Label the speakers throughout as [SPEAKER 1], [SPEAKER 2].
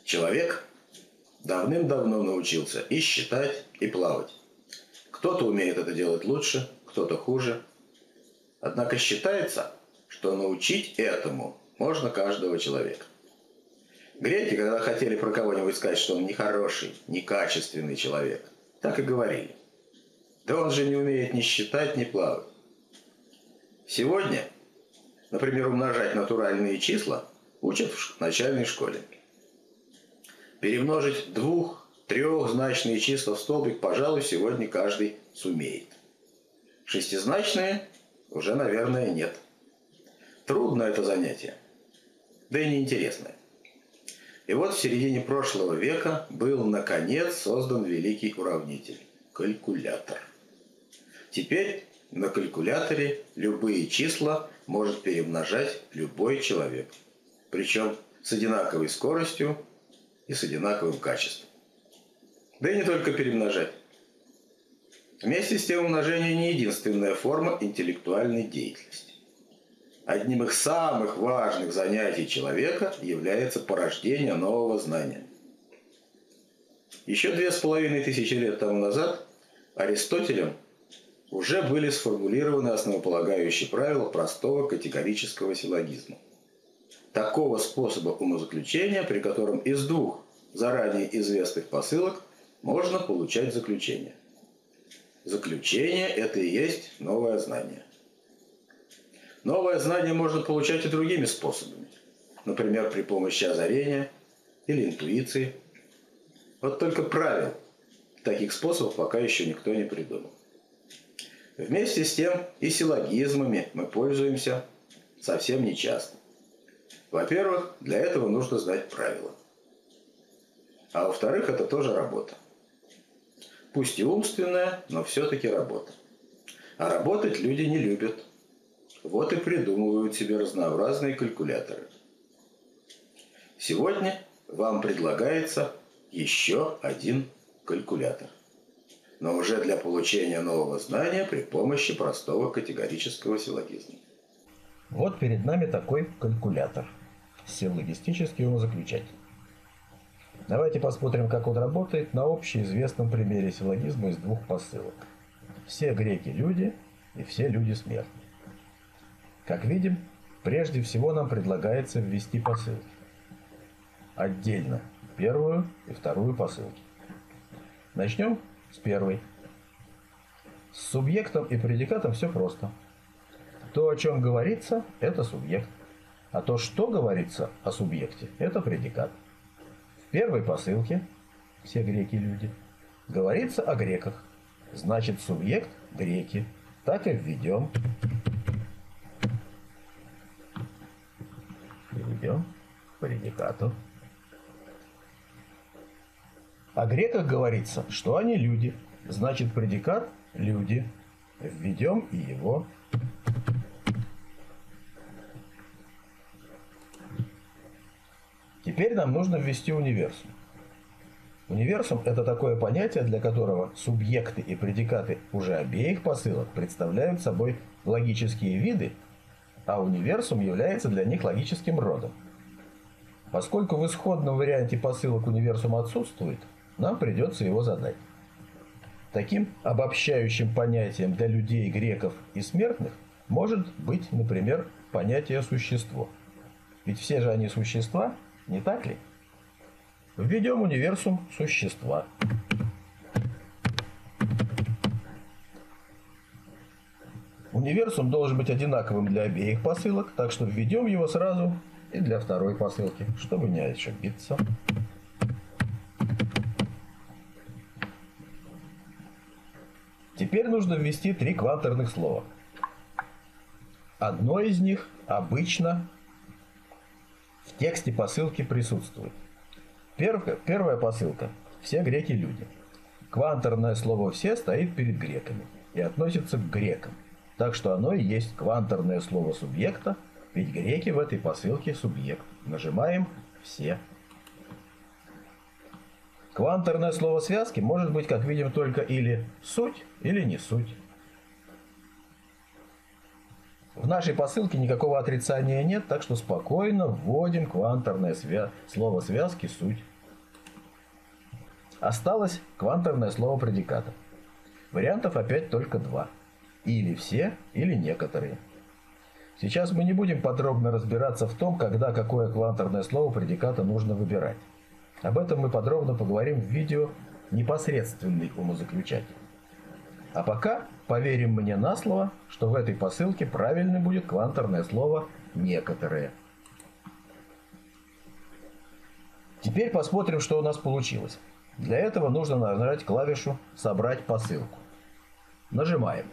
[SPEAKER 1] Человек давным-давно научился и считать, и плавать. Кто-то умеет это делать лучше, кто-то хуже. Однако считается, что научить этому можно каждого человека. Греки, когда хотели про кого-нибудь сказать, что он нехороший, некачественный человек, так и говорили. Да он же не умеет ни считать, ни плавать. Сегодня, например, умножать натуральные числа учат в начальной школе. Перемножить двух-трехзначные числа в столбик, пожалуй, сегодня каждый сумеет. Шестизначные уже, наверное, нет. Трудно это занятие, да и неинтересное. И вот в середине прошлого века был, наконец, создан великий уравнитель – калькулятор. Теперь на калькуляторе любые числа может перемножать любой человек, причем с одинаковой скоростью и с одинаковым качеством. Да и не только перемножать. Вместе с тем умножение не единственная форма интеллектуальной деятельности. Одним из самых важных занятий человека является порождение нового знания. Еще 2500 лет тому назад Аристотелем уже были сформулированы основополагающие правила простого категорического силлогизма. Такого способа умозаключения, при котором из двух заранее известных посылок можно получать заключение. Заключение – это и есть новое знание. Новое знание можно получать и другими способами. Например, при помощи озарения или интуиции. Вот только правил таких способов пока еще никто не придумал. Вместе с тем и силлогизмами мы пользуемся совсем нечасто. Во-первых, для этого нужно знать правила. А во-вторых, это тоже работа. Пусть и умственная, но все-таки работа. А работать люди не любят. Вот и придумывают себе разнообразные калькуляторы. Сегодня вам предлагается еще один калькулятор. Но уже для получения нового знания при помощи простого категорического силлогизма.
[SPEAKER 2] Вот перед нами такой калькулятор. Силлогистический умозаключатель. Давайте посмотрим, как он работает на общеизвестном примере силлогизма из двух посылок. Все греки – люди, и все люди – смертны. Как видим, прежде всего нам предлагается ввести посылки. Отдельно первую и вторую посылки. Начнем с первой. С субъектом и предикатом все просто. То, о чем говорится, это субъект. А то, что говорится о субъекте, это предикат. В первой посылке, все греки люди, говорится о греках. Значит, субъект – греки. Так и введем. Перейдем к предикату. О греках говорится, что они люди. Значит, предикат – люди. Введем и его. Теперь нам нужно ввести универсум. Универсум – это такое понятие, для которого субъекты и предикаты уже обеих посылок представляют собой логические виды, а универсум является для них логическим родом. Поскольку в исходном варианте посылок универсум отсутствует, нам придется его задать. Таким обобщающим понятием для людей, греков и смертных может быть, например, понятие «существо». Ведь все же они существа, не так ли? Введем универсум существа. Универсум должен быть одинаковым для обеих посылок, так что введем его сразу и для второй посылки, чтобы не ошибиться. Теперь нужно ввести 3 кванторных слова. Одно из них обычно в тексте посылки присутствует. Первая посылка – все греки – люди. Кванторное слово «все» стоит перед греками и относится к грекам. Так что оно и есть кванторное слово субъекта, ведь греки в этой посылке субъект. Нажимаем «все». Кванторное слово связки может быть, как видим, только или суть, или не суть. В нашей посылке никакого отрицания нет, так что спокойно вводим кванторное слово связки «суть». Осталось кванторное слово предиката. Вариантов опять только два. Или все, или некоторые. Сейчас мы не будем подробно разбираться в том, когда какое кванторное слово предиката нужно выбирать. Об этом мы подробно поговорим в видео «Непосредственный умозаключатель». А пока поверим мне на слово, что в этой посылке правильным будет кванторное слово «некоторые». Теперь посмотрим, что у нас получилось. Для этого нужно нажать клавишу «Собрать посылку». Нажимаем.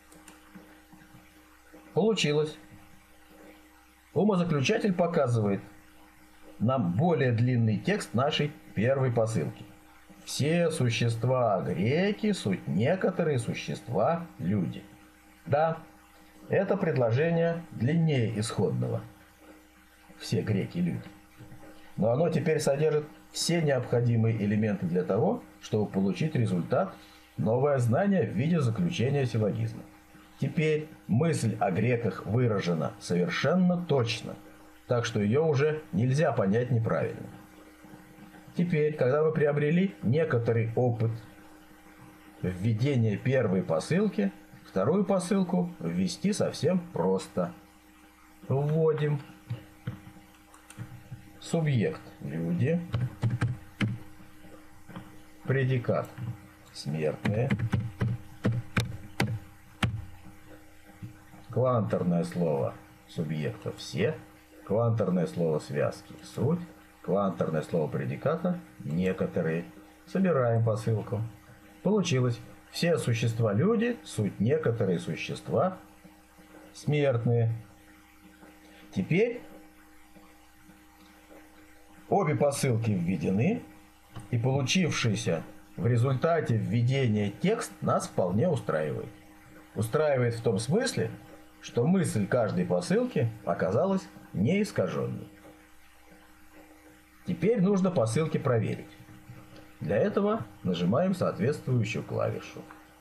[SPEAKER 2] Получилось. Умозаключатель показывает нам более длинный текст нашей первой посылки. Все существа греки, суть некоторые существа люди. Да, это предложение длиннее исходного. Все греки люди. Но оно теперь содержит все необходимые элементы для того, чтобы получить результат, новое знание в виде заключения силлогизма. Теперь мысль о греках выражена совершенно точно, так что ее уже нельзя понять неправильно. Теперь, когда мы приобрели некоторый опыт введения первой посылки, вторую посылку ввести совсем просто. Вводим субъект люди, предикат смертные, кванторное слово субъекта все, кванторное слово связки суть, кванторное слово предиката некоторые. Собираем посылку. Получилось. Все существа люди, суть некоторые существа смертные. Теперь обе посылки введены, и получившийся в результате введения текст нас вполне устраивает. Устраивает в том смысле, что мысль каждой посылки оказалась неискаженной. Теперь нужно посылки проверить. Для этого нажимаем соответствующую клавишу.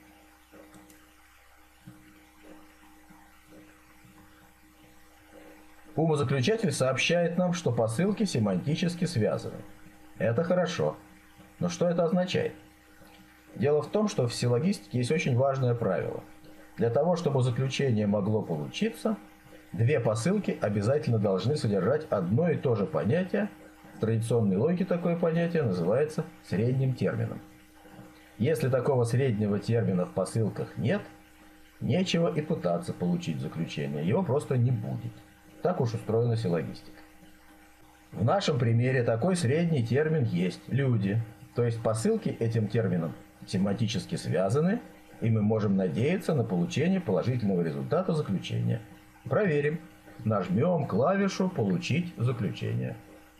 [SPEAKER 2] Умозаключатель сообщает нам, что посылки семантически связаны. Это хорошо. Но что это означает? Дело в том, что в силлогистике есть очень важное правило. Для того, чтобы заключение могло получиться, две посылки обязательно должны содержать одно и то же понятие. В традиционной логике такое понятие называется средним термином. Если такого среднего термина в посылках нет, нечего и пытаться получить заключение, его просто не будет. Так уж устроена силлогистика. В нашем примере такой средний термин есть – люди. То есть посылки этим термином семантически связаны, и мы можем надеяться на получение положительного результата заключения. Проверим. Нажмем клавишу «Получить заключение».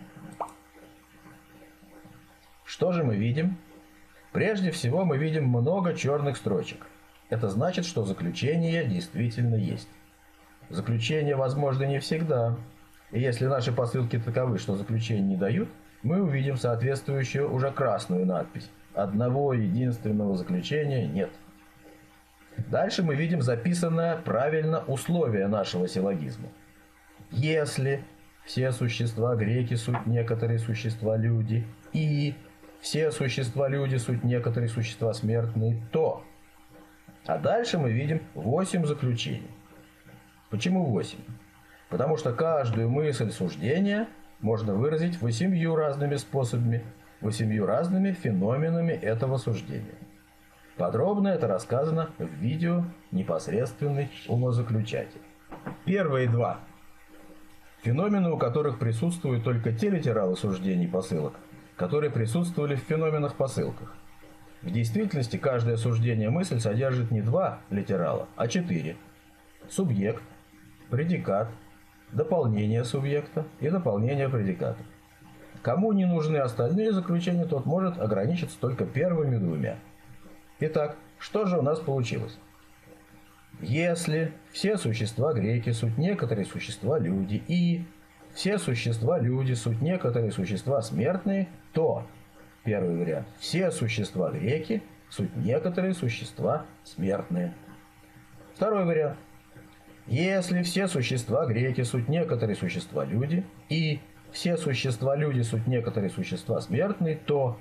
[SPEAKER 2] Что же мы видим? Прежде всего мы видим много черных строчек. Это значит, что заключение действительно есть. Заключения возможны не всегда. И если наши посылки таковы, что заключения не дают, мы увидим соответствующую уже красную надпись. Одного единственного заключения нет. Дальше мы видим записанное правильно условие нашего силлогизма. Если все существа греки суть некоторые существа люди, и все существа люди суть некоторые существа смертные, то... А дальше мы видим 8 заключений. Почему 8? Потому что каждую мысль суждения можно выразить 8 разными способами, 8 разными феноменами этого суждения. Подробно это рассказано в видео «Непосредственный умозаключатель». Первые два феномены, у которых присутствуют только те литералы суждений посылок, которые присутствовали в феноменах-посылках. В действительности каждое суждение мысль содержит не 2 литерала, а 4. Субъект, предикат, дополнение субъекта и дополнение предиката. Кому не нужны остальные заключения, тот может ограничиться только первыми 2. Итак, что же у нас получилось? Если все существа греки суть некоторые существа люди, и все существа люди суть некоторые существа смертные, то, первый вариант, все существа греки суть некоторые существа смертные. Второй вариант. Если все существа греки суть некоторые существа люди, и все существа люди суть некоторые существа смертные, то,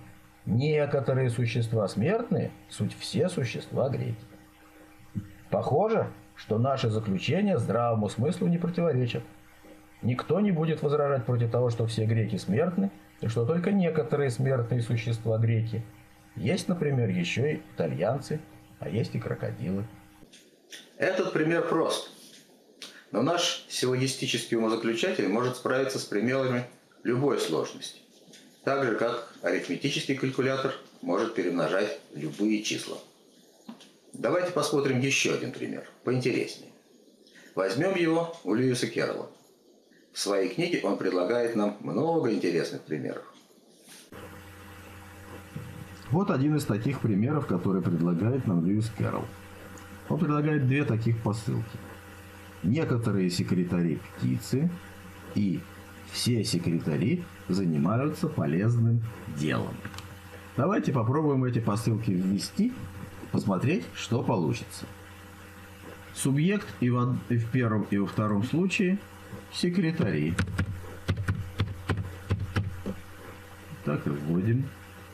[SPEAKER 2] Некоторые существа смертные, суть все существа греки. Похоже, что наши заключения здравому смыслу не противоречат. Никто не будет возражать против того, что все греки смертны, и что только некоторые смертные существа греки. Есть, например, еще и итальянцы, а есть и крокодилы.
[SPEAKER 1] Этот пример прост. Но наш силлогистический умозаключатель может справиться с примерами любой сложности. Так же, как арифметический калькулятор может перемножать любые числа. Давайте посмотрим еще один пример, поинтереснее. Возьмем его у Льюиса Керрола. В своей книге он предлагает нам много интересных примеров.
[SPEAKER 2] Вот один из таких примеров, который предлагает нам Льюис Керрол. Он предлагает две таких посылки. Некоторые секретари птицы и все секретари занимаются полезным делом. Давайте попробуем эти посылки ввести, посмотреть, что получится. Субъект и в первом, и во втором случае секретари. Так и вводим.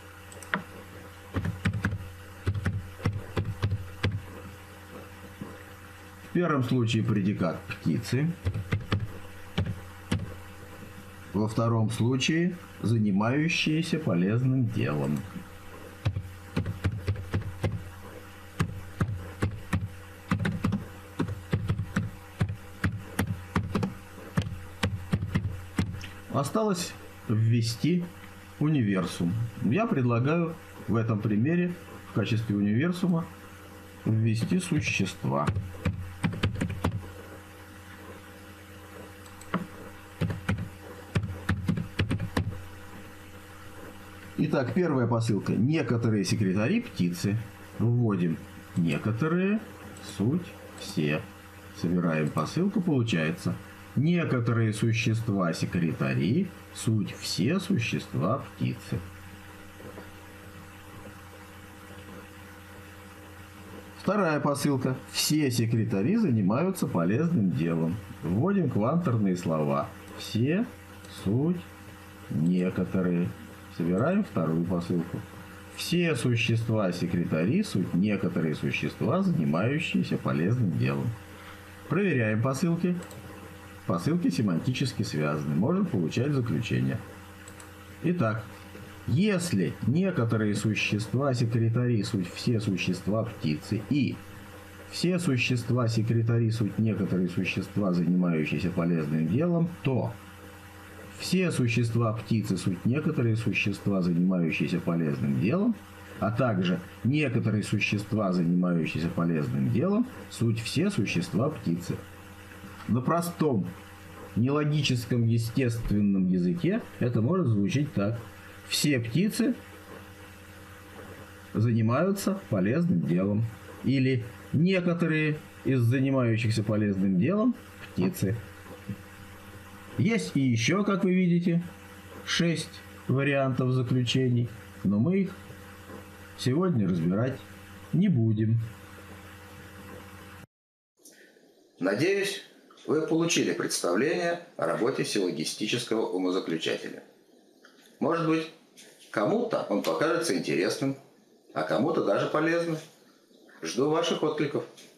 [SPEAKER 2] В первом случае предикат птицы. Во втором случае занимающиеся полезным делом. Осталось ввести универсум. Я предлагаю в этом примере в качестве универсума ввести существа. Итак, первая посылка. Некоторые секретари птицы. Вводим некоторые, суть все. Собираем посылку, получается. Некоторые существа секретари, суть все существа птицы. Вторая посылка. Все секретари занимаются полезным делом. Вводим кванторные слова. Все, суть, некоторые. Собираем вторую посылку. Все существа секретари, суть некоторые существа, занимающиеся полезным делом. Проверяем посылки. Посылки семантически связаны. Можем получать заключение. Итак, если некоторые существа секретари, суть все существа птицы, и все существа секретари, суть некоторые существа, занимающиеся полезным делом, то все существа птицы, суть некоторые существа, занимающиеся полезным делом, а также некоторые существа, занимающиеся полезным делом, суть все существа птицы. На простом, нелогическом, естественном языке это может звучать так. Все птицы занимаются полезным делом. Или некоторые из занимающихся полезным делом птицы. Есть и еще, как вы видите, 6 вариантов заключений, но мы их сегодня разбирать не будем.
[SPEAKER 1] Надеюсь, вы получили представление о работе силлогистического умозаключателя. Может быть, кому-то он покажется интересным, а кому-то даже полезным. Жду ваших откликов.